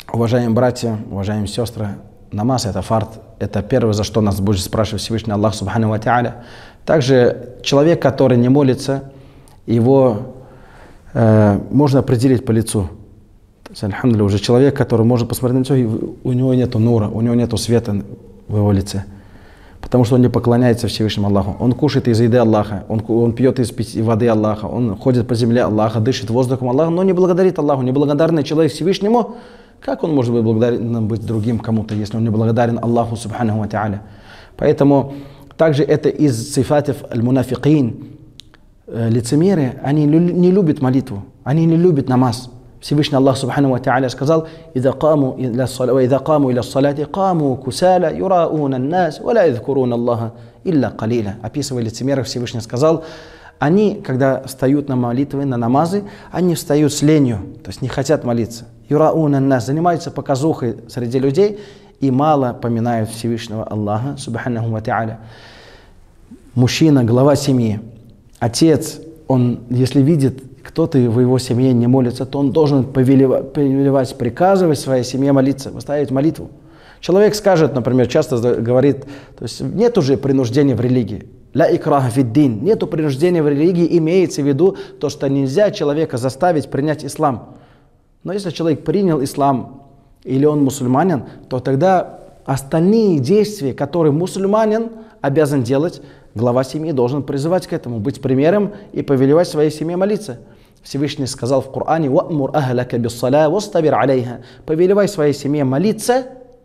Уважаемые братья, уважаемые сестры, намаз — это фард. Это первое, за что нас будет спрашивать Всевышний Аллах Субхану ва Тааля. Также человек, который не молится, его можно определить по лицу. То есть, альхамдулилля, уже человек, который может посмотреть на лицо, и у него нет нура, у него нет света в его лице. Потому что он не поклоняется Всевышнему Аллаху. Он кушает из еды Аллаха, он пьет из воды Аллаха, он ходит по земле Аллаха, дышит воздухом Аллаха, но не благодарит Аллаху. Неблагодарный человек Всевышнему, как он может быть благодарен быть другим кому-то, если он не благодарен Аллаху Субханаху ва Тааля? Поэтому также это из сифатов аль-мунафикин. Лицемеры, они не любят молитву, они не любят намаз. Всевышний Аллах Субхану ва Тааля сказал: «Иза каму иля ссалати, каму кусаля, юрауна нас, ва ла язкуруна Аллаха илля калиля». Описывая лицемеров, Всевышний сказал, они, когда встают на молитвы, на намазы, они встают с ленью, то есть не хотят молиться. Юрауна нас, занимаются показухой среди людей и мало поминают Всевышнего Аллаха Субхану ва Тааля. Мужчина, глава семьи, отец, он, если видит, кто-то в его семье не молится, то он должен повелевать, приказывать своей семье молиться, выставить молитву. Человек скажет, например, часто говорит, то есть нет уже принуждения в религии. Ла икраха фид-дин. Нету принуждения в религии, имеется в виду то, что нельзя человека заставить принять ислам. Но если человек принял ислам или он мусульманин, то тогда остальные действия, которые мусульманин обязан делать, глава семьи должен призывать к этому, быть примером и повелевать своей семье молиться. Всевышний сказал в Коране: «Ва'мур ахляка бис-саля вастабир алейха». Повелевай своей семье молиться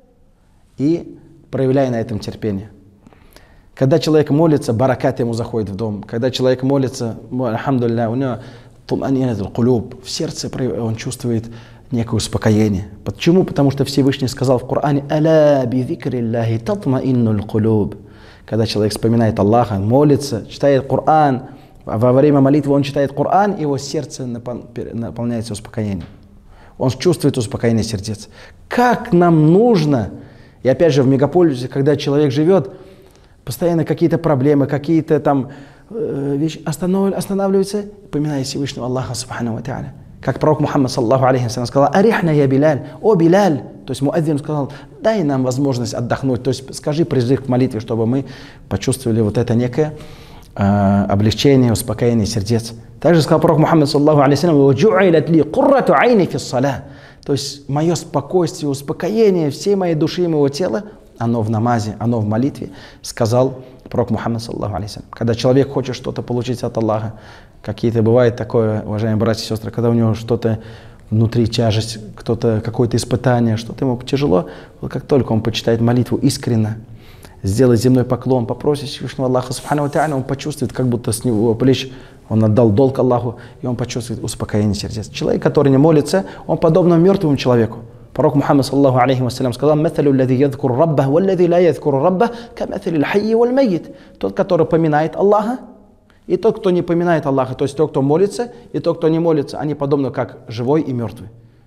и проявляй на этом терпение. Когда человек молится, баракат ему заходит в дом. Когда человек молится, альхамдулилля, у него туманинат аль-кулуб, в сердце он чувствует некое успокоение. Почему? Потому что Всевышний сказал в Коране: «Аля би зикриллахи татмаиннуль кулуб». Когда человек вспоминает Аллаха, молится, читает Коран, во время молитвы он читает Коран, его сердце наполняется успокоением. Он чувствует успокоение сердец. Как нам нужно, и опять же в мегаполисе, когда человек живет, постоянно какие-то проблемы, какие-то там вещи, останавливается, поминая Всевышнего Аллаха Субхану ва Тааля. Как пророк Мухаммад саллаллаху алейхи ва саллям сказал: «Арихна я Биляль, о Биляль». То есть муадзин сказал: дай нам возможность отдохнуть, то есть скажи призыв к молитве, чтобы мы почувствовали вот это некое облегчение, успокоение сердец. Также сказал пророк Мухаммад саллаллаху алейхи ва саллям: то есть мое спокойствие, успокоение всей моей души и моего тела, оно в намазе, оно в молитве, сказал пророк Мухаммад саллаллаху алейхи ва саллям. Когда человек хочет что-то получить от Аллаха, какие-то бывает такое, уважаемые братья и сестры, когда у него что-то внутри тяжесть, какое-то испытание, что-то ему тяжело, вот как только он почитает молитву искренне, сделает земной поклон, попросит Всевышнего Аллаха Субхану ва Тааля, он почувствует, как будто с него плеч он отдал долг Аллаху, и он почувствует успокоение сердец. Человек, который не молится, он подобно мертвому человеку. Пророк Мухаммад саллаллаху алейхи ва саллям сказал: «Маталю лази ядзкуру раббах, валлази ла ядзкуру раббах, каматали лхайи валь майит». Тот, который поминает Аллаха, и тот, кто не поминает Аллаха, то есть тот, кто молится, и тот, кто не молится, они подобны как живой и мертвый.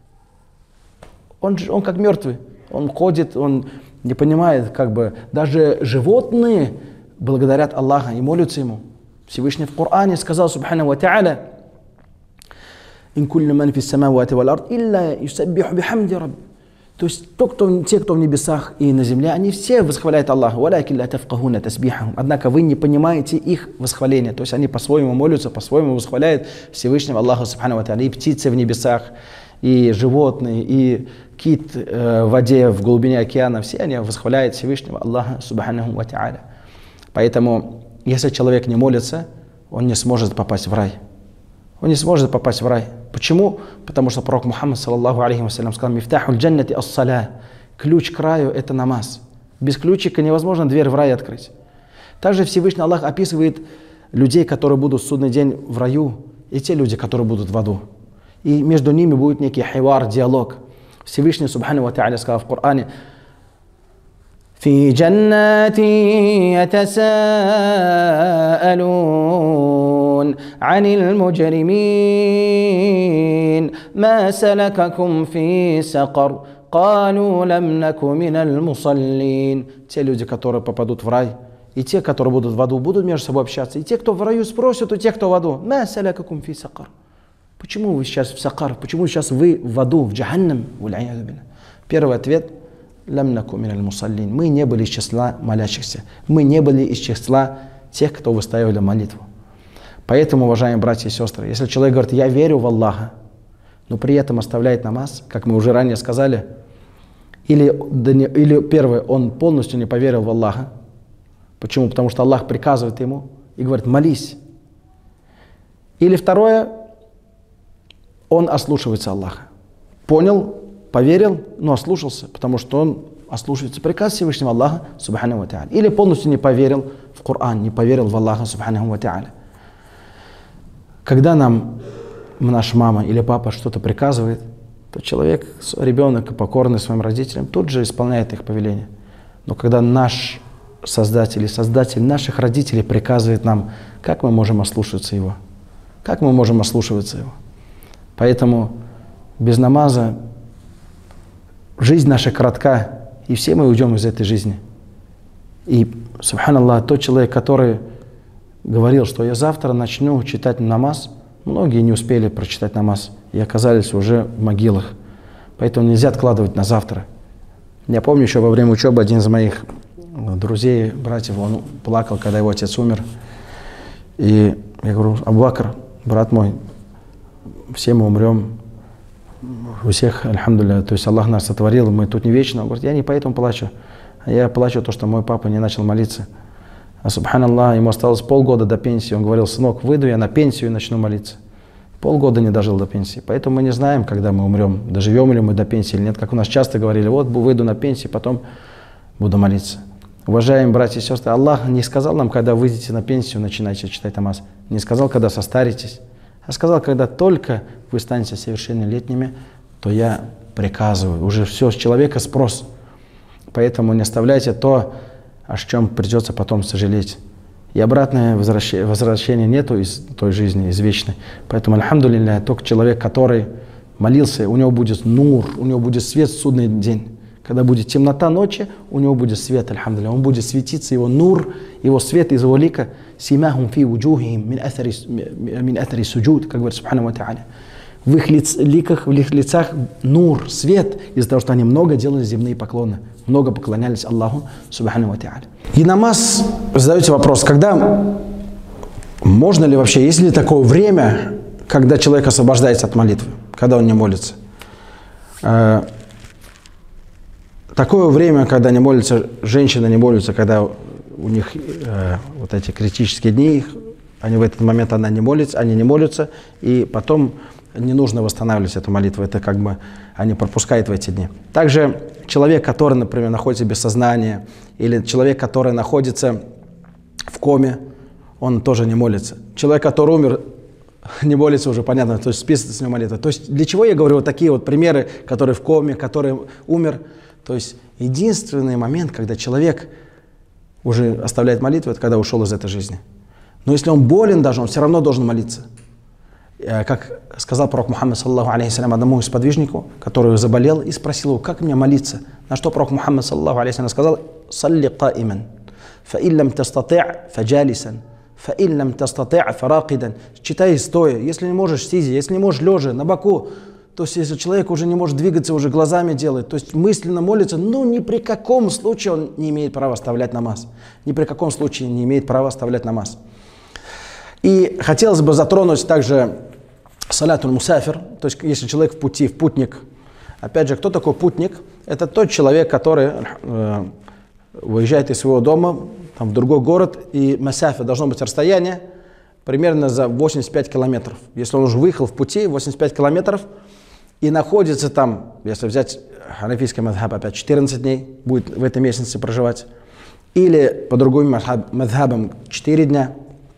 Он как мертвый, он ходит, он не понимает, как бы даже животные благодарят Аллаха и молятся Ему. Всевышний в Коране сказал Субхану ва Тааля: «Ин куллю ман фис самавати вал ард илля юсаббиху бихамди рабби». То есть те, кто в небесах и на земле, они все восхваляют Аллаха. «Валякин ла тафкахуна тасбихахум». Однако вы не понимаете их восхваления. То есть они по-своему молятся, по-своему восхваляют Всевышнего Аллаха Субхану ва Тааля. И птицы в небесах, и животные, и кит в воде, в глубине океана, все они восхваляют Всевышнего Аллаха Субхану ва Тааля. Поэтому, если человек не молится, он не сможет попасть в рай. Он не сможет попасть в рай. Почему? Потому что пророк Мухаммад саллаллаху алейхи ва саллям сказал: «Мифтахуль джаннати ас-саля». Ключ к раю – это намаз. Без ключика невозможно дверь в рай открыть. Также Всевышний Аллах описывает людей, которые будут в судный день в раю, и те люди, которые будут в аду. И между ними будет некий хивар, диалог. Всевышний Субхану ва Тааля сказал в Коране: «Фи джаннати ятасаалун анил муджримин, ма салакакум фи сакар, калу лам наку минал мусаллин». Те люди, которые попадут в рай, и те, которые будут в аду, будут между собой общаться. И те, кто в раю, спросят у тех, кто в аду: «Ма салакакум фи сакар». Почему вы сейчас в сакар? Почему сейчас вы в аду, в джаханнам? Первый ответ – «Лям наку миналь мусаллин». Мы не были из числа молящихся. Мы не были из числа тех, кто выстаивали молитву. Поэтому, уважаемые братья и сестры, если человек говорит «я верю в Аллаха», но при этом оставляет намаз, как мы уже ранее сказали, или первое, он полностью не поверил в Аллаха. Почему? Потому что Аллах приказывает ему и говорит «молись». Или второе, он ослушивается Аллаха. Понял, поверил, но ослушался, потому что он ослушивается приказ Всевышнего Аллаха, субханаху ва та'аля. Или полностью не поверил в Коран, не поверил в Аллаха, субханаху ва та'аля. Когда нам наша мама или папа что-то приказывает, то человек, ребенок, покорный своим родителям, тут же исполняет их повеление. Но когда наш Создатель и Создатель наших родителей приказывает нам, как мы можем ослушаться его? Как мы можем ослушиваться его? Поэтому без намаза жизнь наша коротка, и все мы уйдем из этой жизни. И, субханаллах, тот человек, который говорил, что я завтра начну читать намаз, многие не успели прочитать намаз и оказались уже в могилах. Поэтому нельзя откладывать на завтра. Я помню, еще во время учебы один из моих друзей, братьев, он плакал, когда его отец умер. И я говорю: Абу Бакр, брат мой, все мы умрем, у всех, альхамдулилля, то есть Аллах нас сотворил, мы тут не вечно. Он говорит: я не поэтому плачу, а я плачу то, что мой папа не начал молиться. А субханаллах, ему осталось полгода до пенсии. Он говорил: сынок, выйду я на пенсию и начну молиться. Полгода не дожил до пенсии. Поэтому мы не знаем, когда мы умрем, доживем ли мы до пенсии или нет. Как у нас часто говорили: вот выйду на пенсию, потом буду молиться. Уважаемые братья и сестры, Аллах не сказал нам, когда выйдете на пенсию, начинайте читать намаз. Не сказал, когда состаритесь, а сказал, когда только вы станете совершеннолетними, то я приказываю. Уже все, с человека спрос. Поэтому не оставляйте то, о чем придется потом сожалеть. И обратное возвращения нету из той жизни, из вечной. Поэтому, альхамдулилля, только человек, который молился, у него будет нур, у него будет свет в судный день. Когда будет темнота ночи, у него будет свет, альхамдулилля. Он будет светиться, его нур, его свет из его лика. Симахум фи вуджухихим мин атари суджуд, как говорит субхану ва та'аля. В их ликах, в их лицах нур, свет, из-за того, что они много делали земные поклоны, много поклонялись Аллаху субхану ва та'аля. И намаз, вы задаете вопрос, когда, можно ли вообще, есть ли такое время, когда человек освобождается от молитвы, когда он не молится? Такое время, когда не молятся, женщины не молятся, когда у них вот эти критические дни, они в этот момент они не молятся, и потом не нужно восстанавливать эту молитву, это как бы они пропускают в эти дни. Также человек, который, например, находится без сознания, или человек, который находится в коме, он тоже не молится. Человек, который умер, не молится уже, понятно, то есть списывается с него молитва. То есть для чего я говорю вот такие вот примеры, которые в коме, который умер? То есть единственный момент, когда человек уже оставляет молитву, это когда ушел из этой жизни. Но если он болен даже, он все равно должен молиться. Как сказал пророк Мухаммад, саллаллаху алейхиссалям, одному из сподвижников, который заболел, и спросил его: как мне молиться? На что пророк Мухаммад, саллаллаху алейхиссалям, сказал: салли каиман, фа иллам тастати' фаджалисан, фа иллам тастати' фаракидан. Читай стоя, если не можешь сидя, если не можешь лежа, на боку. То есть, если человек уже не может двигаться, уже глазами делает, то есть мысленно молится, но ни при каком случае он не имеет права оставлять намаз. Ни при каком случае не имеет права оставлять намаз. И хотелось бы затронуть также салятуль мусафир, то есть, если человек в пути, в путник. Опять же, кто такой путник? Это тот человек, который выезжает из своего дома там, в другой город, и масафа должно быть расстояние примерно за 85 километров. Если он уже выехал в пути 85 километров, и находится там, если взять ханафийский мазхаб, опять 14 дней будет в этой местности проживать, или по другим мазхабам 4 дня,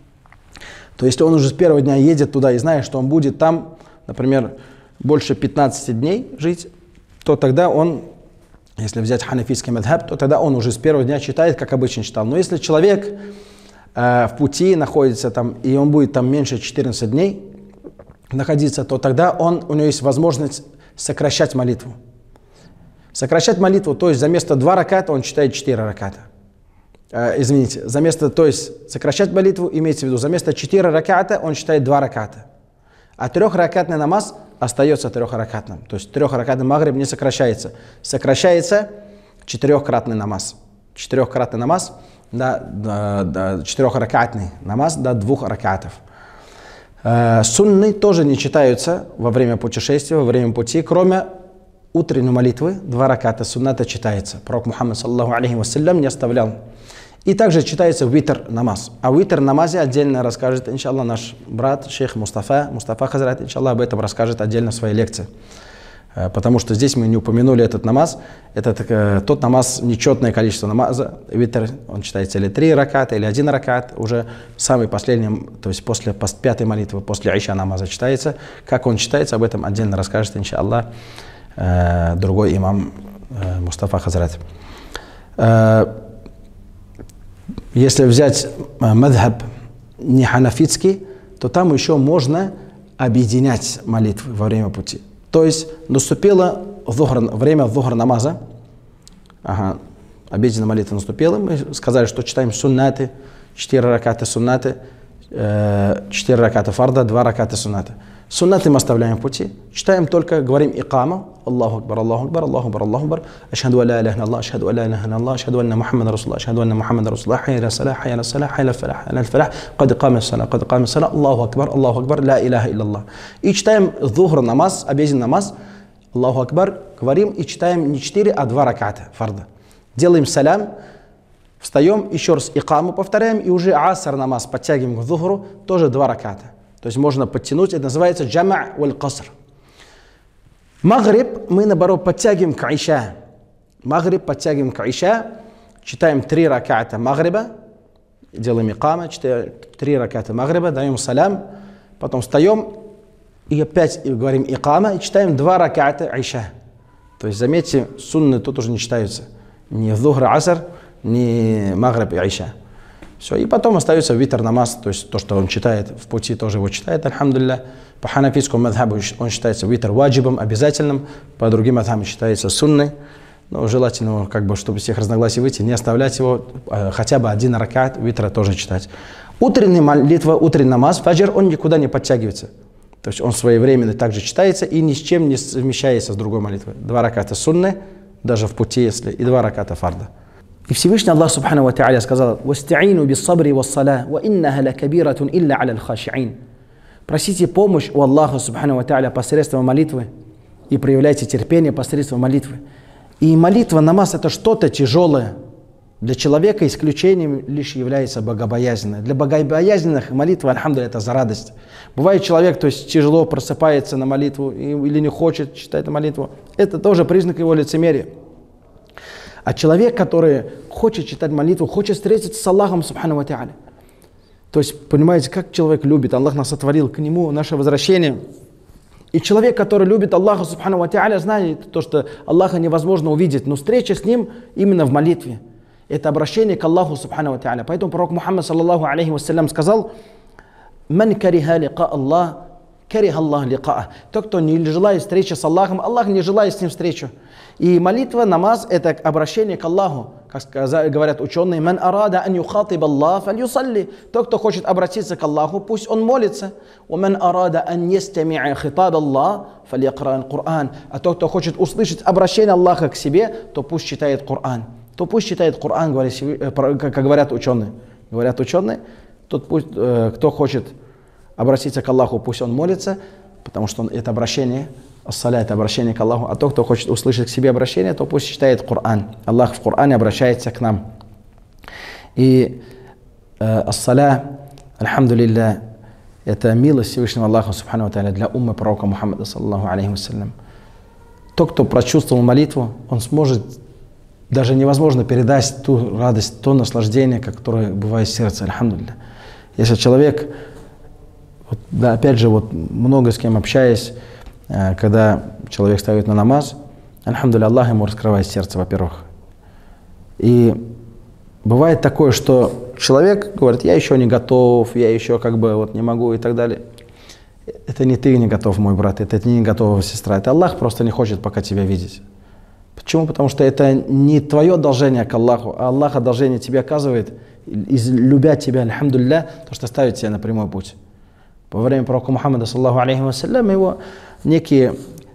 то если он уже с первого дня едет туда и знает, что он будет там, например, больше 15 дней жить, то тогда он, если взять ханафийский мазхаб, то тогда он уже с первого дня читает, как обычно читал. Но если человек в пути находится там, и он будет там меньше 14 дней находиться, то тогда у него есть возможность сокращать молитву. Сокращать молитву, то есть за место 2 раката он читает 4 раката. Извините, за место, то есть сокращать молитву, имеется в виду, за место 4 раката он читает 2 раката. А 3-ракатный намаз остается трехракатным. То есть трехракатный магриб не сокращается. Сокращается четырехкратный намаз. Четырехкратный намаз, четырехракатный намаз до 2 ракатов. Сунны тоже не читаются во время путешествия, во время пути, кроме утренней молитвы. 2 раката сунната читается. Пророк Мухаммад саллаллаху алейхи вассалям не оставлял. И также читается витр намаз. О витр намазе отдельно расскажет, иншаллах, наш брат, шейх Мустафа Хазрат, иншаллах, об этом расскажет отдельно в своей лекции. Потому что здесь мы не упомянули этот намаз. Это тот намаз, нечетное количество намаза. Витр, он читается или 3 раката, или 1 ракат. Уже самый последний, то есть после 5-й молитвы, после Иша намаза читается. Как он читается, об этом отдельно расскажет, иншаллах, другой имам Мустафа Хазрат. Если взять мадхаб не ханафитский, то там еще можно объединять молитвы во время пути. То есть наступило время зухр намаза, обеденная молитва наступила, мы сказали, что читаем суннаты, 4 раката суннаты, 4 раката фарда, 2 раката суннаты. Суннаты мы оставляем в пути, читаем только, говорим икама, Аллаху акбар, Аллаху акбар, Аллаху акбар, Аллаху акбар, ашхаду ла иляха илlallah, ашхаду ла иляха илlallah, ашхаду анна Мухаммада расулуллах, ашхаду анна Мухаммада расулуллах, хайя ля салах, хайя ля салах, хайя ля фалах, хайя ля фалах, кад икамат салах, Аллаху акбар, ла иляха илlallah. И читаем зухр намаз, обеденный намаз, Аллаху акбар, говорим и читаем не 4, а 2 раката фарда. Делаем салям, встаем, еще раз икаму повторяем, и уже аср намаз подтягиваем к зухру, тоже 2 раката. То есть можно подтянуть, это называется джама' валь каср. Магриб мы, наоборот, подтягиваем к Иша. Магриб подтягиваем к Иша, читаем 3 раката магриба, делаем икама, читаем 3 раката магриба, даем салям, потом встаем и опять говорим икама, и читаем 2 раката Иша. То есть, заметьте, сунны тут уже не читаются. Ни зухр, аср, ни магриб и Иша. Все, и потом остается витр намаз, то есть то, что он читает в пути, тоже его читает, альхамдулилля. По ханафитскому мадхабу он считается витр ваджибом, обязательным, по другим мадхабам считается сунной. Но желательно, как бы, чтобы всех разногласий выйти, не оставлять его, хотя бы 1 ракат витра тоже читать. Утренняя молитва, утренний намаз, фаджр, он никуда не подтягивается. То есть он своевременно также читается и ни с чем не совмещается с другой молитвой. 2 раката сунны, даже в пути, если, и 2 раката фарда. И Всевышний Аллах Субхану ва Тааля сказал: «Васта'ину бис-сабри вас-саля, ва иннаха лакабиратун илля аля аль-хаши'ин». Просите помощь у Аллаха Субхану ва Тааля посредством молитвы и проявляйте терпение посредством молитвы. И молитва, намаз — это что-то тяжелое. Для человека исключением лишь является богобоязненное. Для богобоязненных молитва, альхамдулилля, это за радость. Бывает человек, то есть тяжело просыпается на молитву или не хочет читать молитву. Это тоже признак его лицемерия. А человек, который хочет читать молитву, хочет встретиться с Аллахом, субхану ва тааля. То есть, понимаете, как человек любит, Аллах нас сотворил к Нему, наше возвращение. И человек, который любит Аллаха, субхану ва тааля, знает то, что Аллаха невозможно увидеть, но встреча с Ним именно в молитве. Это обращение к Аллаху, субхану ва тааля. Поэтому пророк Мухаммад, саллаллаху алейхи вассалям, сказал: «Ман кариха лика Аллах, кариха Аллах лика'а». Тот, кто не желает встречи с Аллахом, Аллах не желает с ним встречу. И молитва, намаз — это обращение к Аллаху. Как говорят ученые: «Ман арада ан юхатиб Аллах фальюсалли». Тот, кто хочет обратиться к Аллаху, пусть он молится. «Ваман арада ан ястами'a хитаб Аллах фальякра'ан Кур'ан». А тот, кто хочет услышать обращение Аллаха к себе, то пусть читает Коран. То пусть читает Коран, как говорят ученые. Говорят ученые, тот пусть, кто хочет обратиться к Аллаху, пусть он молится, потому что это обращение. Ас-саля — это обращение к Аллаху. А тот, кто хочет услышать к себе обращение, то пусть читает Коран. Аллах в Коране обращается к нам. И ас-саля, альхамдулилля, это милость Всевышнего Аллаха субхану ва тааля для уммы пророка Мухаммада, саллаллаху алейхи вассалям. Тот, кто прочувствовал молитву, он сможет, даже невозможно передать ту радость, то наслаждение, которое бывает в сердце, альхамдулилля. Если человек, вот, да, опять же, вот, много с кем общаясь, когда человек ставит на намаз, альхамдулилля, Аллах ему раскрывает сердце, во-первых. И бывает такое, что человек говорит: я еще не готов, я еще как бы вот не могу и так далее. Это не ты не готов, мой брат, это не готова сестра, это Аллах просто не хочет пока тебя видеть. Почему? Потому что это не твое одолжение к Аллаху, а Аллах одолжение тебе оказывает, любя тебя, альхамдулилля, то, что ставит тебя на прямой путь. Во время пророка Мухаммада, саллаллаху алейхи вассалям, его некие,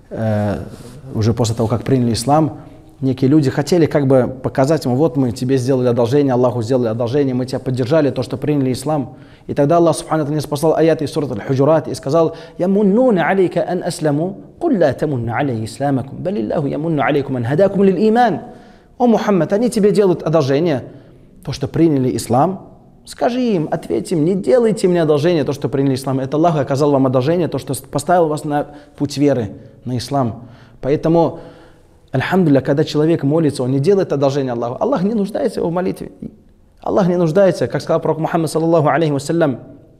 уже после того, как приняли ислам, некие люди хотели как бы показать ему: вот мы тебе сделали одолжение, Аллаху сделали одолжение, мы тебя поддержали, то, что приняли ислам. И тогда Аллах Субхану ва спасал аят из сурат Аль-Худжурат и сказал: «Ямуннуна алейка ан асламу, куль ла тамунна алей исламакум, балиллаху ямунну алейкум ан хадакум лил иман». О Мухаммад, они тебе делают одолжение, то, что приняли ислам. Скажи им, ответь им: не делайте мне одолжение, то, что приняли ислам. Это Аллах оказал вам одолжение, то, что поставил вас на путь веры, на ислам. Поэтому, альхамдулилля, когда человек молится, он не делает одолжение Аллаху. Аллах не нуждается в молитве. Аллах не нуждается, как сказал пророк Мухаммад, саллаллаху алейхи вассалям: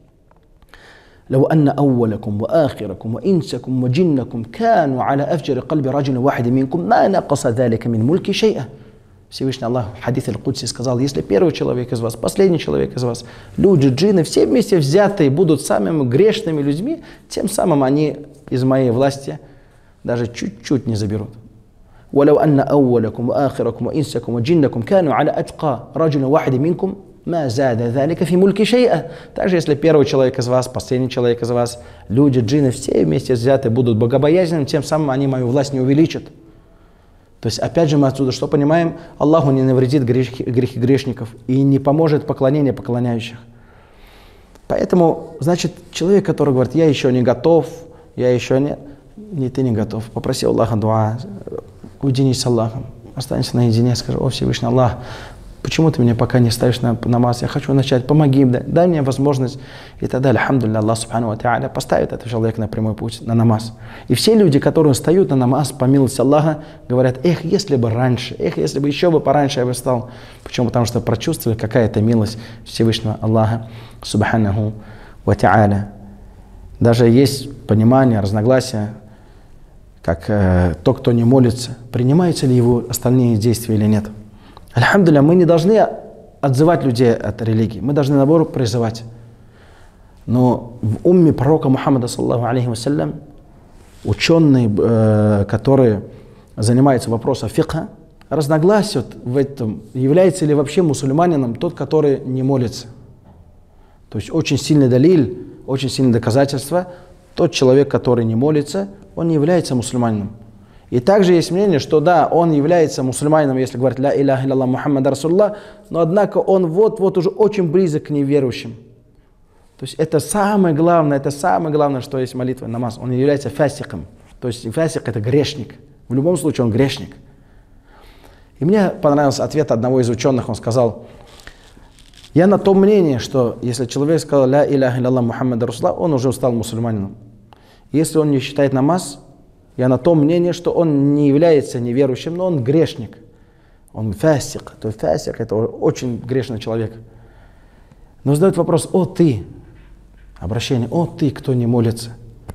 «Лау анна ауалакум, ва ахиракум, ва инсакум, ва джиннакум, кану аля афджари кальби раджули вахиди минкум, ма накаса далика мин мульки шей'a». Всевышний Аллах в хадис аль-Кудси сказал: если первый человек из вас, последний человек из вас, люди, джинны, все вместе взятые будут самыми грешными людьми, тем самым они из моей власти даже чуть-чуть не заберут. «Валау анна ауалакум, ва ахиракум, ва инсакум, ва джиннакум, кану аля атка раджули вахиди минкум, ма зада далика фи мульки шей'a». Также если первый человек из вас, последний человек из вас, люди, джинны, все вместе взятые будут богобоязненными, тем самым они мою власть не увеличат. То есть, опять же, мы отсюда что понимаем? Аллаху не навредит грехи грешников и не поможет поклонение поклоняющих. Поэтому, значит, человек, который говорит: я еще не готов, я еще не ты не готов. Попроси Аллаха дуа, уединись с Аллахом, останься наедине, скажи: о Всевышний Аллах, почему ты меня пока не ставишь на намаз? Я хочу начать, помоги им, дай мне возможность. И тогда, альхамдулилля, Аллах Субхану ва Тааля поставит этого человека на прямой путь, на намаз. И все люди, которые встают на намаз, по милости Аллаха, говорят: эх, если бы раньше, эх, если бы еще бы пораньше я бы встал. Почему? Потому что прочувствовали, какая это милость Всевышнего Аллаха Субханаху ва Тааля. Даже есть понимание, разногласия, как тот, кто не молится, принимаются ли его остальные действия или нет. Альхамдулилля, мы не должны отзывать людей от религии, мы должны, наоборот, призывать. Но в умме пророка Мухаммада, саллаллаху алейхи вассалям, ученые, которые занимаются вопросом фикха, разногласия в этом, является ли вообще мусульманином тот, который не молится. То есть очень сильный далиль, очень сильное доказательство: тот человек, который не молится, он не является мусульманином. И также есть мнение, что да, он является мусульманином, если говорить «Ля иляха илlallah Мухаммад Расулуллах», но однако он вот уже очень близок к неверующим. То есть это самое главное, что есть молитва, намаз. Он является фасиком. То есть фасик — это грешник. В любом случае он грешник. И мне понравился ответ одного из ученых. Он сказал: я на том мнении, что если человек сказал «Ля иляха илlallah Мухаммад Расулуллах», он уже стал мусульманином. Если он не считает намаз, я на том мнении, что он не является неверующим, но он грешник. Он фасик. То есть фасик — это очень грешный человек. Но задает вопрос: о ты, обращение, о ты, кто не молится.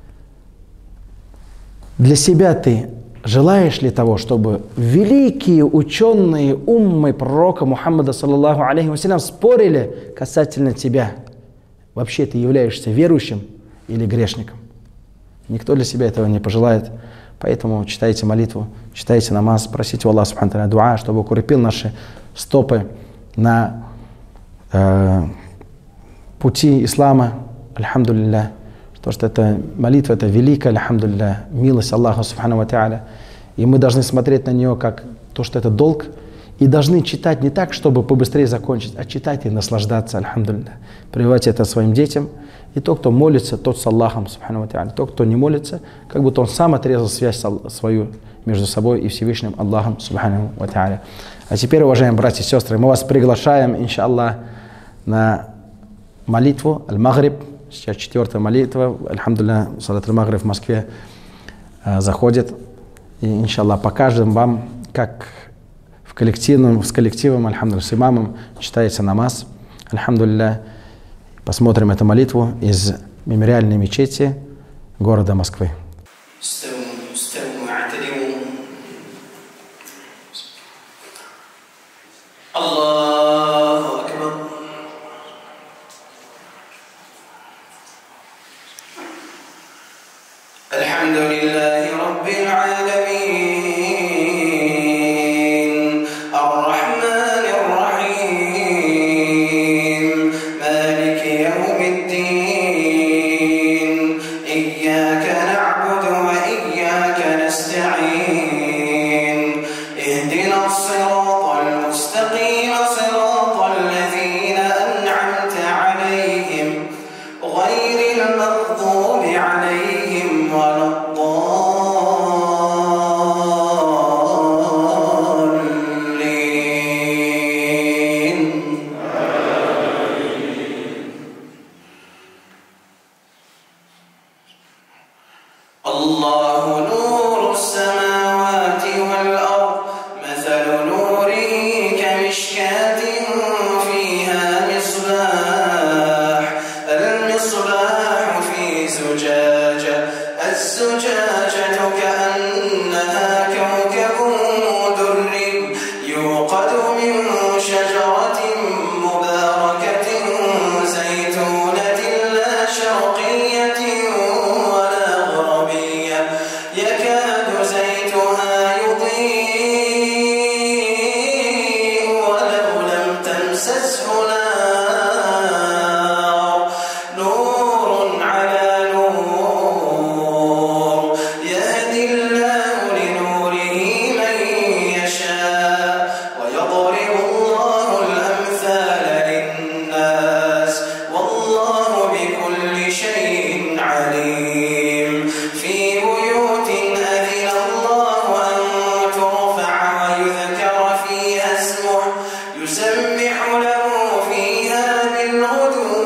Для себя ты желаешь ли того, чтобы великие ученые уммы пророка Мухаммада, саллаллаху алейхи вассалям, спорили касательно тебя? Вообще ты являешься верующим или грешником? Никто для себя этого не пожелает. Поэтому читайте молитву, читайте намаз, просите у Аллаха субхану ва тааля дуа, чтобы укрепил наши стопы на пути ислама. Альхамдулилля. То, что это молитва, это великая, альхамдулилля, милость Аллаха субхану ва тааля. И мы должны смотреть на нее как то, что это долг. И должны читать не так, чтобы побыстрее закончить, а читать и наслаждаться, альхамдулилля. Прививать это своим детям. И тот, кто молится, тот с Аллахом, субхану ва тааля. Тот, кто не молится, как будто он сам отрезал связь свою между собой и Всевышним Аллахом, субхану ва тааля. А теперь, уважаемые братья и сестры, мы вас приглашаем, иншаллах, на молитву Аль-Магриб. Сейчас 4-я молитва. Альхамдулилля, салат Аль-Магриб в Москве заходит. И, иншаллах, покажем вам, как с коллективом, альхамдулилля, с имамом читается намаз. Альхамдулилля. Посмотрим эту молитву из мемориальной мечети города Москвы. إياك نعبد اهدنا الصراط المستقيم صراط الذين أنعمت عليهم غير المغضوب عليهم ولا الضالين. الله نور السماوات والأرض مثل نوره كمشكاة فيها مصباح المصباح في زجاجة الزجاجة كأنها كوكب دري يوقد من شجرة مباركة زيتونة لا شرقية ولا غربية يكاد زيتها يضيء ولو لم تمسسه نار نور على نور يهدي الله لنوره من يشاء ويضرب الله الأمثال للناس والله بكل شيء عليم. في بيوت أذن الله أن ترفع ويذكر فيها اسمه يسبح له فيها بالغدو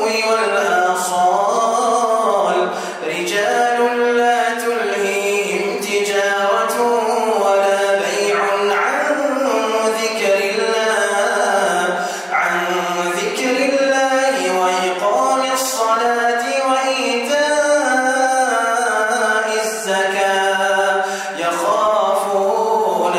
والآصال رجال لا تلهيهم تجارة ولا بيع عن ذكر الله وإقام الصلاة وإيتاء الزكاة يخافون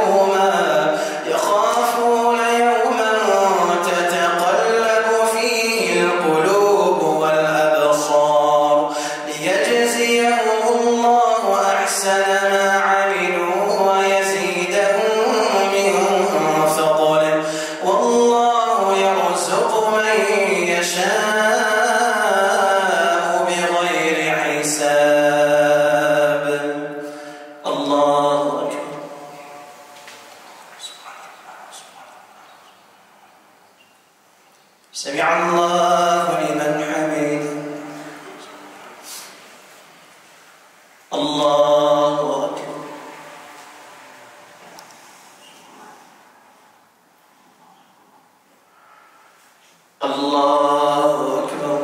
يوما تتقلب فيه القلوب والأبصار ليجزيهم الله أحسن ما عملوا ويزيدهم من فضله والله يرزق من يشاء بغير حساب. الله أكبر. سمع الله لمن حمده. الله أكبر. الله أكبر.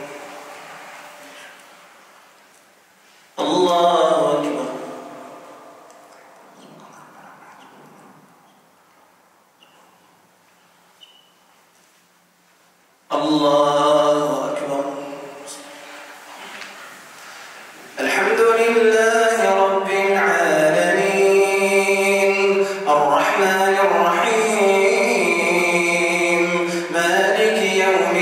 الله أكبر. الله أكبر. الحمد لله رب العالمين الرحمن الرحيم مالك يوم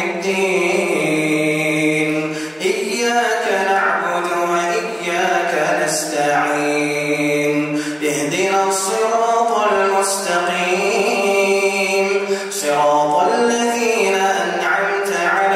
الدين إياك نعبد وإياك نستعين اهدنا الصراط المستقيم صراط الذين أنعمت عليهم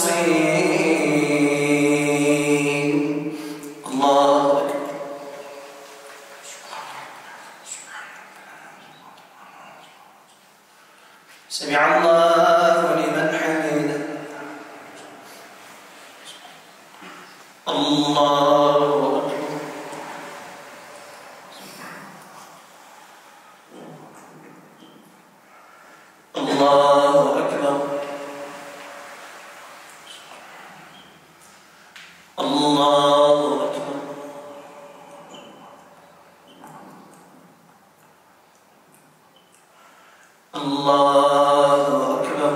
المخلصين الله أكبر سمع الله لمن حمده الله أكبر الله أكبر الله أكبر الله أكبر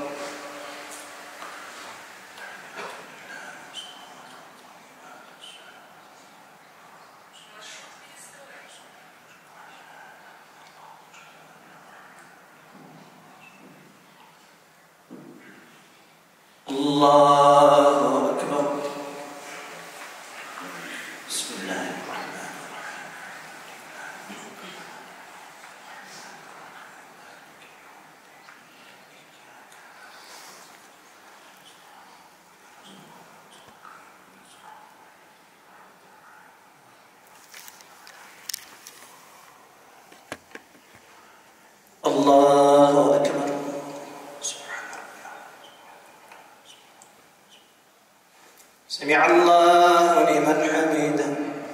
الله أكبر بسم الله الرحمن الرحيم الله أكبر سمع الله لمن حمده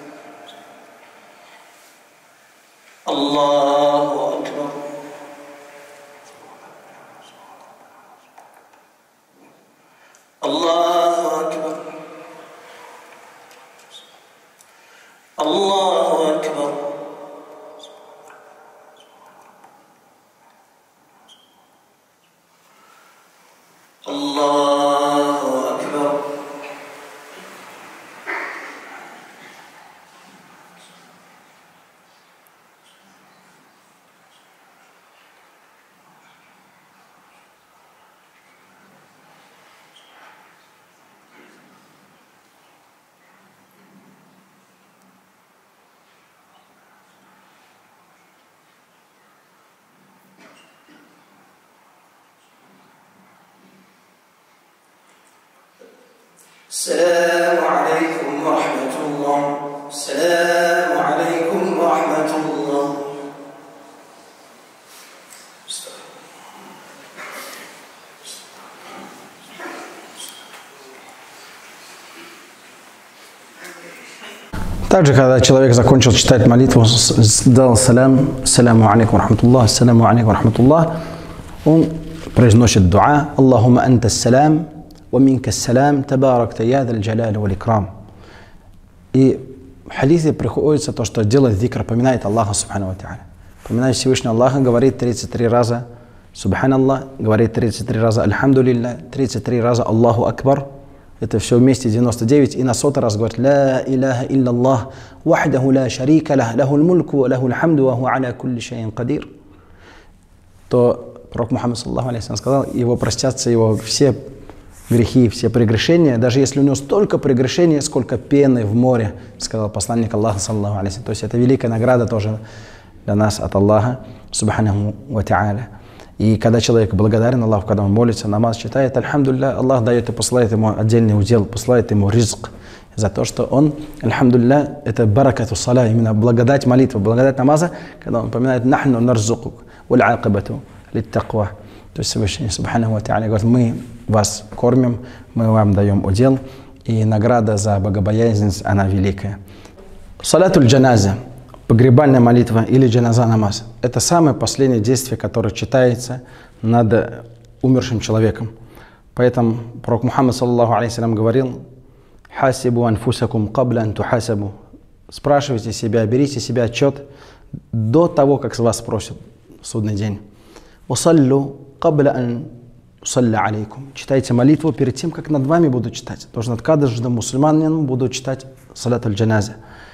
الله أكبر الله أكبر الله أكبر الله أكبر السلام عليكم ورحمة الله السلام عليكم ورحمة الله Также, когда человек закончил читать молитву, сдал салям, ассаляму алейкум рахматуллах, ассаляму алейкум рахматуллах, он произносит дуа, Аллахума анта салям, ва минка салям, табаракта я даль джаляли валь икрам. И в хадисе приходится то, что делает зикр, поминает Аллаха субхану ва та'аля. Поминает Всевышнего Аллаха, говорит 33 раза Субханаллах, говорит 33 раза Альхамдулилля, 33 раза Аллаху Акбар. Это все вместе 99. И на 100-й раз говорит Ла иляха илляллах, вахдаху ла шарика лах, лахул мульку, лахул хамду, ва хуа аля кулли шайин кадир. То пророк Мухаммад саллаху алейхи сказал, его простятся его все грехи, все прегрешения, даже если у него столько прегрешений, сколько пены в море, сказал посланник Аллаха саллаху алейхи. То есть это великая награда тоже для нас от Аллаха субханаху ва та'аля. И когда человек благодарен Аллаху, когда он молится, намаз читает, альхамдулилля, Аллах дает и посылает ему отдельный удел, посылает ему ризк за то, что он, альхамдулилля, это баракату саля, именно благодать молитвы, благодать намаза, когда он поминает нахну нарзуку, валь акибату литтаква. То есть Всевышний субханаху ва та'аля говорит, мы вас кормим, мы вам даем удел, и награда за богобоязненность, она великая. Салатуль джаназа. Погребальная молитва или джаназа намаз – это самое последнее действие, которое читается над умершим человеком. Поэтому пророк Мухаммад саллаллаху алейхи говорил: «Хасибу анфусакум кабля ан тухасабу». Спрашивайте себя, берите себе отчет до того, как с вас спросят в судный день. «Усаллю кабля ан усалля алейкум». Читайте молитву перед тем, как над вами будут читать. Тоже над каждым мусульманином будут читать салат аль-джаназа.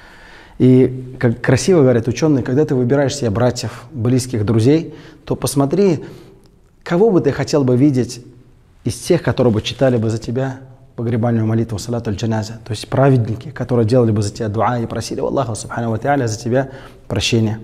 И как красиво говорят ученые, когда ты выбираешь себе братьев, близких, друзей, то посмотри, кого бы ты хотел бы видеть из тех, которые бы читали бы за тебя погребальную молитву салат аль-джаназа. То есть праведники, которые делали бы за тебя дуа и просили у Аллаха субхану ва та'аля за тебя прощения.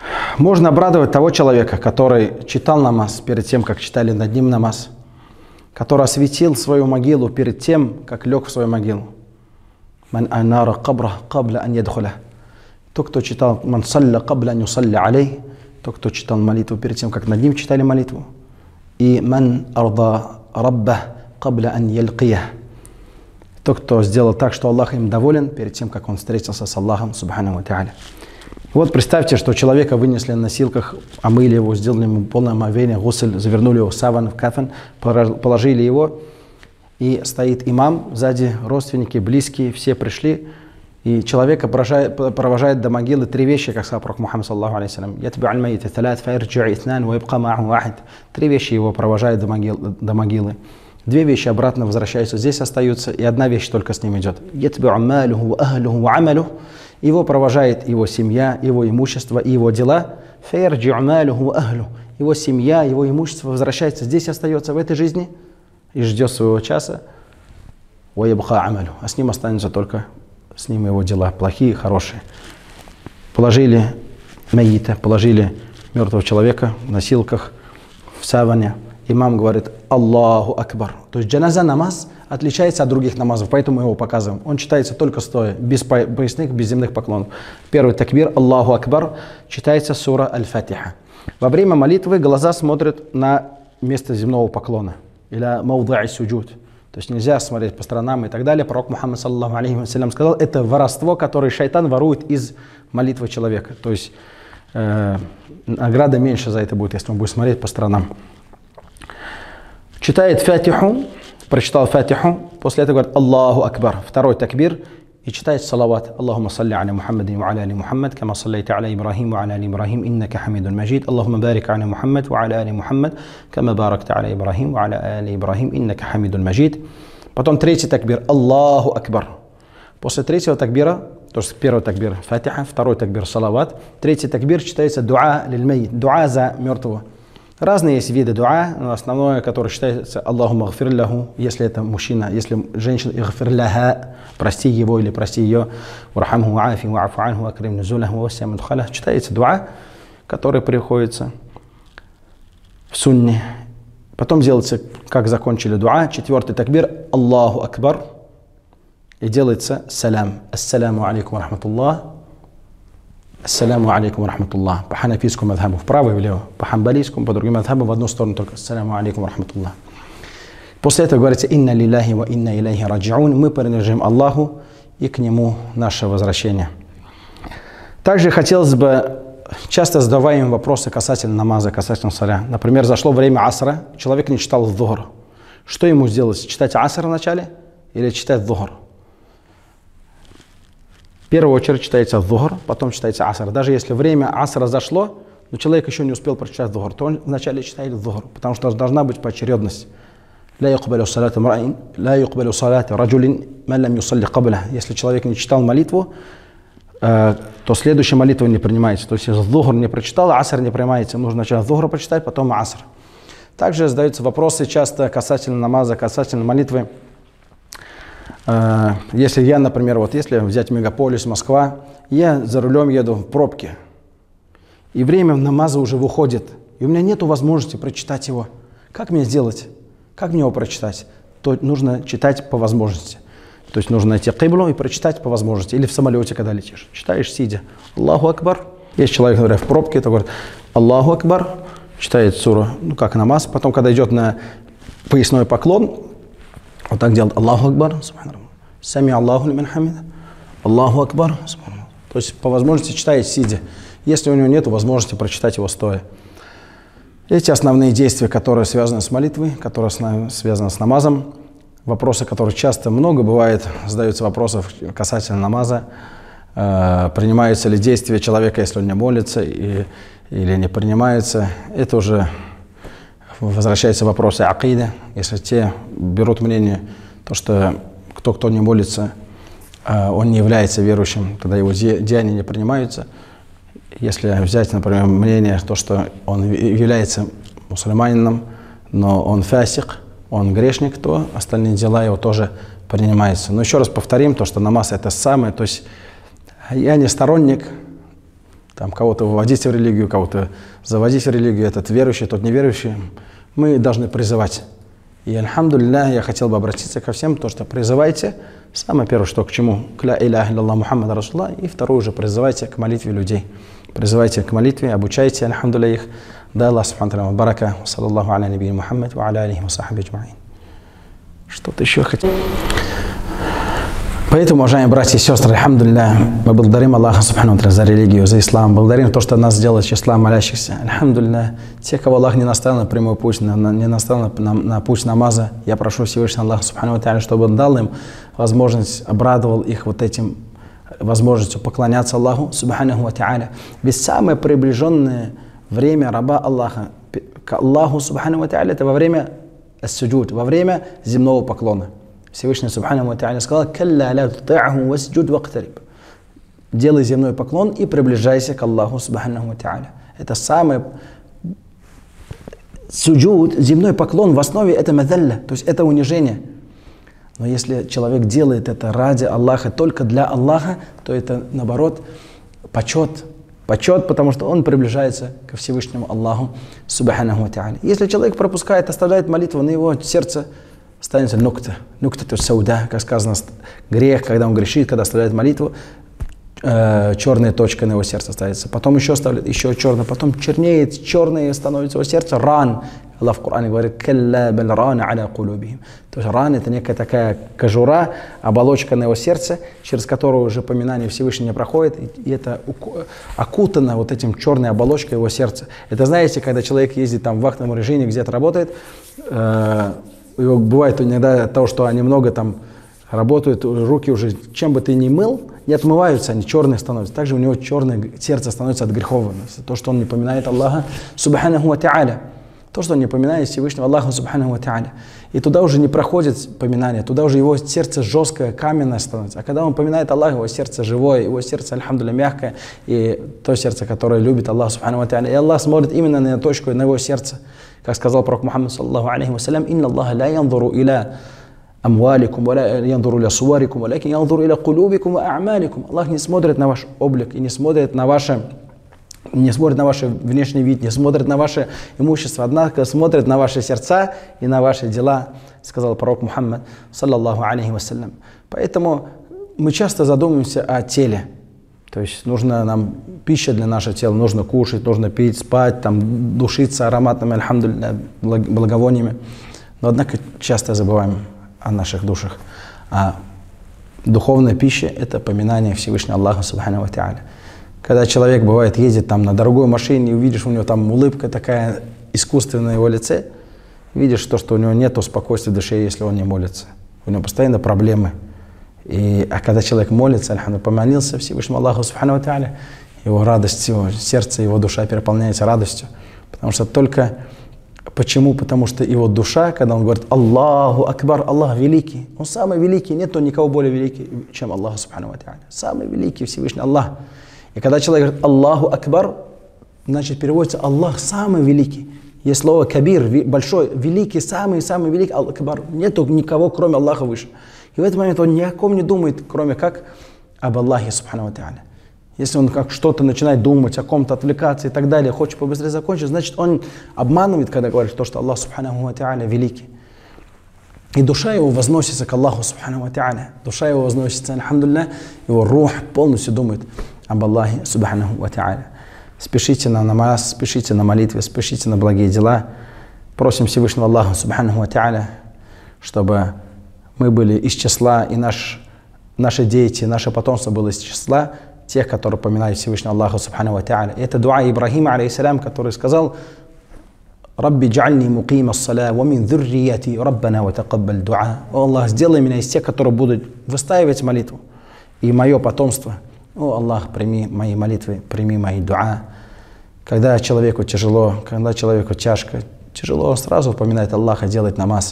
Можно обрадовать того человека, который читал намаз перед тем, как читали над ним намаз, который осветил свою могилу перед тем, как лег в свою могилу. Ман анара кабра кабля ан ядхуля. Тот, кто читал ман салля кабля ан юсалля алей, тот, кто читал молитву перед тем, как над ним читали молитву. И ман арда рабба кабля ан ялкия. Тот, кто сделал так, что Аллах им доволен перед тем, как он встретился с Аллахом, субхану ва тааля. Вот представьте, что человека вынесли на носилках, омыли его, сделали ему полное омовение, гусль, завернули его в саван, в кафан, положили его, и стоит имам, сзади родственники, близкие, все пришли, и человека провожает до могилы три вещи, как сказал пророк Мухаммад саллаху алейхи салям. Три вещи его провожают до могилы. Две вещи обратно возвращаются, здесь остаются, и одна вещь только с ним идет. Его провожает его семья, его имущество и его дела. Его семья, его имущество возвращается, здесь остается в этой жизни и ждет своего часа. А с ним останется только с ним его дела, плохие, хорошие. Положили майита, положили мертвого человека в носилках, в саване. Имам говорит Аллаху Акбар. То есть джаназа намаз отличается от других намазов, поэтому мы его показываем. Он читается только стоя, без поясных, без земных поклонов. Первый такбир Аллаху Акбар читается сура Аль-Фатиха. Во время молитвы глаза смотрят на место земного поклона. Или мауда'и суджуд. То есть нельзя смотреть по сторонам и так далее. Пророк Мухаммад саллаху алейхи ва саллям сказал, это воровство, которое шайтан ворует из молитвы человека. То есть награда меньше за это будет, если он будет смотреть по сторонам. Читает фатиху, прочитал фатиху, после этого говорит Аллаху Акбар, второй такбир, и читает салават. Аллахумма салли аля Мухаммадин ва аля али Мухаммад, кама саллайта аля Ибрахим ва аля али Ибрахим, иннака хамидун маджид. Аллахумма барик аля Мухаммад ва аля али Мухаммад, кама баракта аля Ибрахим ва аля али Ибрахим, иннака хамидун маджид. Потом третий такбир Аллаху Акбар. После третьего такбира, то есть первый такбир фатиха, второй такбир салават, третий такбир читается дуа лиль-майит, дуа за мертвого. Разные есть виды дуа, но основное, которое считается Аллахумма гфир лаху, если это мужчина, если женщина, гфир лаха, прости его или прости ее, вархамху ваафи ваафу анху акрим нузулаху вассия мадхалах. Читается дуа, который приходится в сунне. Потом делается, как закончили дуа, четвертый такбир Аллаху Акбар, и делается салям. Ассаляму алейкум рахматуллах. Ассаляму алейкум рахматуллах. По ханафийскому мадхабу вправо и влево, по хамбалийскому, по другим мадхабам в одну сторону только. Ассаляму алейкум рахматуллах. После этого говорится инна лилляхи ва инна илейхи раджиун. Мы принадлежим Аллаху и к Нему наше возвращение. Также хотелось бы часто задаваем вопросы касательно намаза, касательно саля. Например, зашло время асра, человек не читал дзухр. Что ему сделать? Читать аср вначале или читать дзухр? В первую очередь читается дзухр, потом читается аср. Даже если время асра зашло, но человек еще не успел прочитать дзухр, то он вначале читает дзухр, потому что должна быть поочередность. Если человек не читал молитву, то следующая молитва не принимается. То есть, если дзухр не прочитал, аср не принимается, нужно сначала дзухр прочитать, потом аср. Также задаются вопросы часто касательно намаза, касательно молитвы. Если я, например, вот если взять мегаполис Москва, я за рулем еду в пробке, и время намаза уже выходит, и у меня нет возможности прочитать его. Как мне сделать? Как мне его прочитать? То нужно читать по возможности. То есть нужно найти киблу и прочитать по возможности. Или в самолете, когда летишь. Читаешь сидя. Аллаху Акбар. Есть человек, например, в пробке, то говорит Аллаху Акбар. Читает суру, ну как намаз. Потом, когда идет на поясной поклон, вот так делает Аллаху Акбар. Сами Аллаху лиман хамида. Аллаху Акбар. То есть по возможности читает сидя. Если у него нет возможности прочитать его стоя. Эти основные действия, которые связаны с молитвой, которые связаны с намазом. Вопросы, которые часто много бывает, задаются вопросов касательно намаза. Принимаются ли действия человека, если он не молится, или не принимаются. Это уже возвращаются вопросы акиды. Если те берут мнение, то что кто не молится, он не является верующим, тогда его деяния не принимаются. Если взять, например, мнение, то, что он является мусульманином, но он фасик, он грешник, то остальные дела его тоже принимаются. Но еще раз повторим, то, что намаз это самое, то есть я не сторонник там, кого-то вводить в религию, кого-то заводить в религию, этот верующий, тот неверующий. Мы должны призывать. И, альхамдулилля, я хотел бы обратиться ко всем, то, что призывайте, самое первое, что к чему, к ля иляха илля Мухаммад Расулла, и второе уже призывайте к молитве людей. Призывайте к молитве, обучайте, альхамдулилля, их. Да, Аллах субхану ва барака, саллаллаху аля набии Мухаммад, ва аля алихи ва сахаби аджмаин. Что-то еще хотел. Поэтому, уважаемые братья и сестры, альхамдулилля, мы благодарим Аллаха субхану ва тааля за религию, за ислам, благодарим то, что нас сделало числа молящихся. Альхамдулилля, те, кого Аллах не наставил на прямой путь, не наставил на путь намаза, я прошу Всевышнего Аллаха субхану ва тааля, чтобы Он дал им возможность, обрадовал их вот этим возможностью поклоняться Аллаху субхану ва тааля. Ведь самое приближенное время раба Аллаха к Аллаху субхану ва тааля — это во время ас-суджуд, во время земного поклона. Всевышний субхану ва тааля сказал: «Калля ля тути'ху васджуд вaqtarиб». Делай земной поклон и приближайся к Аллаху субхану ва тааля. Это самый суджуд, земной поклон, в основе это мадалля, то есть это унижение. Но если человек делает это ради Аллаха, только для Аллаха, то это наоборот почет. Почет, потому что он приближается ко Всевышнему Аллаху субхану ва тааля. Если человек пропускает, оставляет молитву, на его сердце станется нукта, то сауда, как сказано, грех, когда он грешит, когда оставляет молитву, черная точка на его сердце ставится. Потом еще оставляет, еще черная, потом чернеет, черное становится его сердце, ран. Аллах в Коране говорит: «Калля баль рана аля кулубихим». То есть ран — это некая такая кожура, оболочка на его сердце, через которую уже поминание Всевышнего не проходит, и это окутано вот этим черной оболочкой его сердца. Это, знаете, когда человек ездит там в вахтовом режиме, где-то работает, его бывает иногда от того, что они много там работают, руки уже, чем бы ты ни мыл, не отмываются, они черные становятся. Также у него черное сердце становится от грехов. То, что он не поминает Аллаха субханаху ва тааля. То, что он не поминает Всевышнего Аллаха субханаху ва тааля. И туда уже не проходит поминание, туда уже его сердце жесткое, каменное становится. А когда он поминает Аллаха, его сердце живое, его сердце, альхамдулилля, мягкое, и то сердце, которое любит Аллах субханаху ва тааля. И Аллах смотрит именно на точку, на его сердце. Как сказал пророк Мухаммад саллаллаху алейхи ва саллям: «Инна Аллаха ла янзуру иля амваликум, ва ла янзуру иля суарикум, ва лакин янзуру иля кулубикум ва а'маликум». Аллах не смотрит на ваш облик и не смотрит на ваш внешний вид, не смотрит на ваше имущество, однако смотрит на ваши сердца и на ваши дела, сказал пророк Мухаммад саллаллаху алейхи ва саллям. Поэтому мы часто задумываемся о теле. То есть нужна нам пища для нашего тела, нужно кушать, нужно пить, спать, там, душиться ароматными, альхамдулилля, благовониями. Но однако часто забываем о наших душах. А духовная пища — это поминание Всевышнего Аллаха субхану ва тааля. Когда человек, бывает, едет там на дорогой машине, и увидишь, у него там улыбка такая искусственная на его лице, видишь то, что у него нет спокойствия в душе, если он не молится. У него постоянно проблемы. А когда человек молится, альхамдулилля, помолился Всевышнему Аллаху субхану ва тааля, его радость, его сердце, его душа переполняется радостью. Потому что только... Почему? Потому что его душа, когда он говорит «Аллаху Акбар», Аллах великий, он самый великий, нету никого более великий, чем Аллах субхану ва тааля. Самый великий Всевышний Аллах. И когда человек говорит «Аллаху Акбар», значит переводится «Аллах самый великий». Есть слово «кабир», большой, великий, самый великий, Акбар. Нету никого, кроме Аллаха, выше. И в этот момент он ни о ком не думает, кроме как об Аллахе субхану ва тааля. Если он как что-то начинает думать, о ком-то отвлекаться и так далее, хочет побыстрее закончить, значит он обманывает, когда говорит то, что Аллах субхану ва тааля великий. И душа его возносится к Аллаху субхану ва тааля. Душа его возносится, альхамдулилля, его рух полностью думает об Аллахе субхану ва тааля. Спешите на намаз, спешите на молитвы, спешите на благие дела. Просим Всевышнего Аллаха субхану ва тааля, чтобы мы были из числа, и наши дети, наше потомство было из числа тех, которые поминают Всевышнего Аллаха субхану ва тааля. Это дуа Ибрахима алейхиссалям, который сказал: «Рабби джальни мукима ас-саля, ва мин дзуррияти, раббана ва такаббаль дуа». О Аллах, сделай меня из тех, которые будут выстаивать молитву, и мое потомство. О Аллах, прими мои молитвы, прими мои дуа. Когда человеку тяжело, когда человеку тяжело, он сразу вспоминает Аллаха, делает намаз.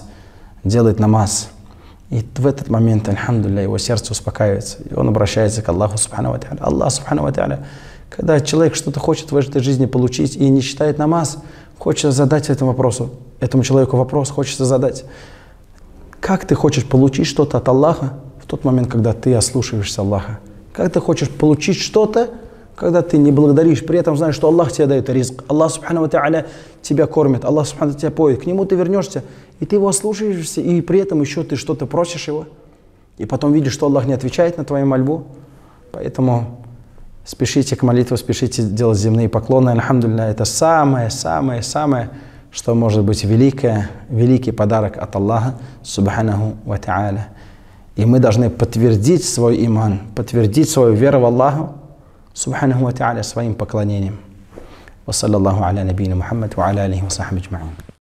И в этот момент, альхамдулилля, его сердце успокаивается, и он обращается к Аллаху субхану ва тааля. Аллах субхану ва тааля, когда человек что-то хочет в этой жизни получить и не читает намаз, хочется задать этому человеку вопрос, хочется задать: как ты хочешь получить что-то от Аллаха в тот момент, когда ты ослушаешься Аллаха? Как ты хочешь получить что-то, когда ты не благодаришь, при этом знаешь, что Аллах тебе дает ризк, Аллах субхану ва тааля тебя кормит, Аллах субхану ва тааля тебя поет, к нему ты вернешься, и ты его слушаешься, и при этом еще ты что-то просишь его, и потом видишь, что Аллах не отвечает на твою мольбу. Поэтому спешите к молитве, спешите делать земные поклоны. Альхамдулилля, это самое, что может быть великий подарок от Аллаха, субханаху ва та'аля. И мы должны подтвердить свой иман, подтвердить свою веру в Аллаху, субханаху ва та'аля, своим поклонением. Ва саллаллаху аля набийна Мухаммад ва аля алихи ва сахбихи аджмаин.